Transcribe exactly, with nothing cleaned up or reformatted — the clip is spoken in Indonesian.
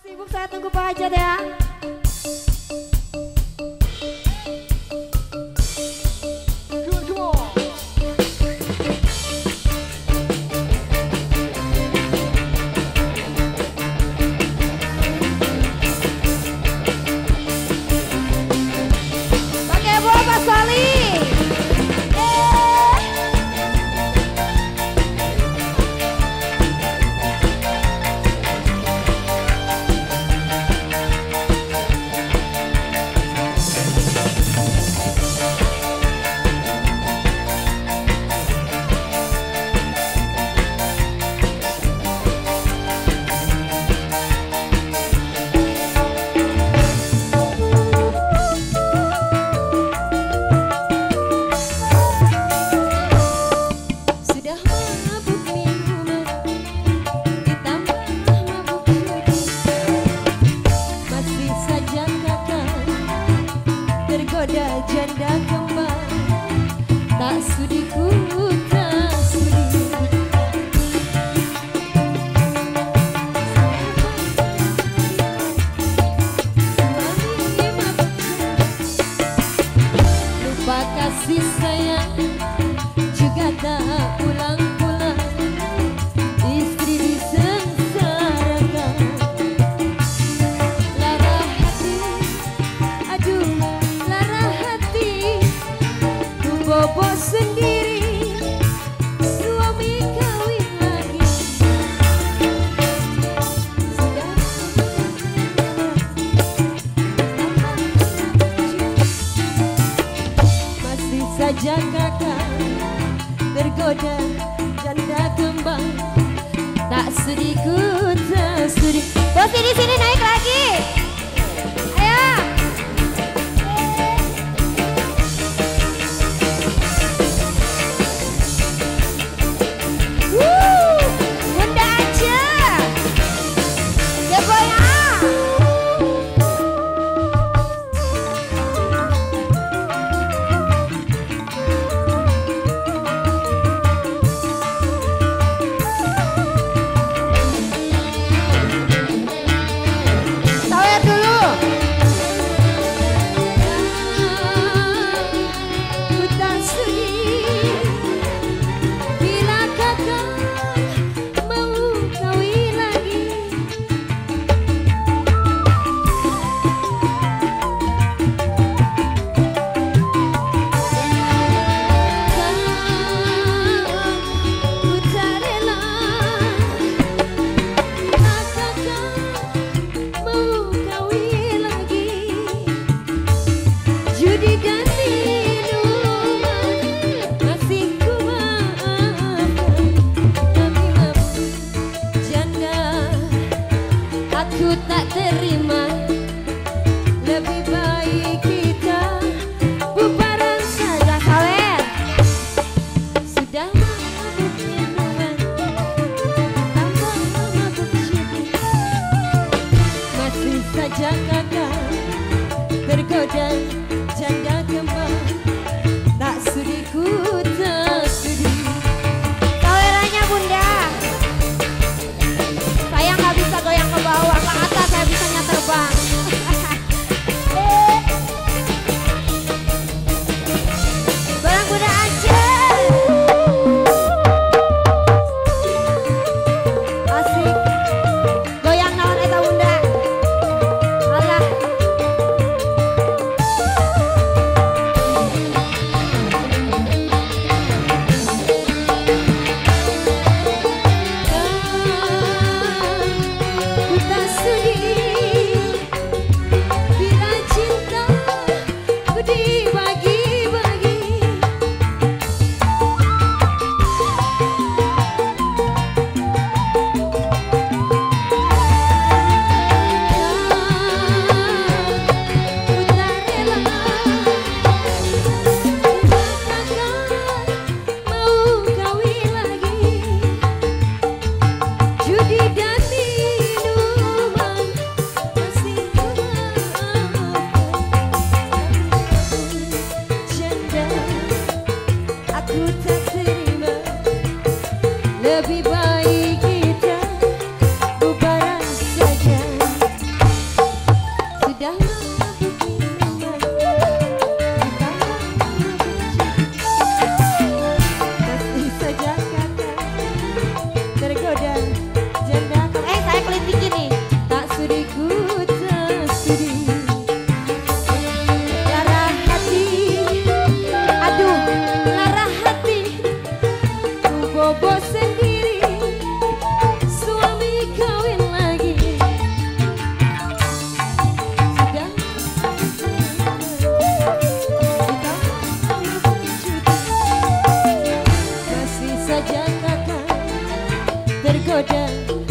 Sibuk saya tunggu Pak Hajat ya. Pakai bola Pak Soli. Tergoda janda kembang, tak sudi ku tak sudi. Lupa kasih sayang juga tak pulang-pulang, istri disengsarakan. Lara hati, aduh bobo sendiri, suami kawin lagi. Sudah masih saja kakak tergoda janda kembang, tak sudi ku tak sudi. Bos di sini naik lagi. Ayo. Aku tak terima, lebih baik kita bubaran saja. Sawer. Sudah mabuk minuman, tambah mabuk judi, masih saja kakak tergoda janda kembang, tak sudi ku tak sudi. Sawerannya Bunda. Saya nggak bisa goyang ke bawah, ke atas saya bisanya terbang. Barang Bunda aja. Asik. Goyang naon eta Bunda. Alah. kakak tergoda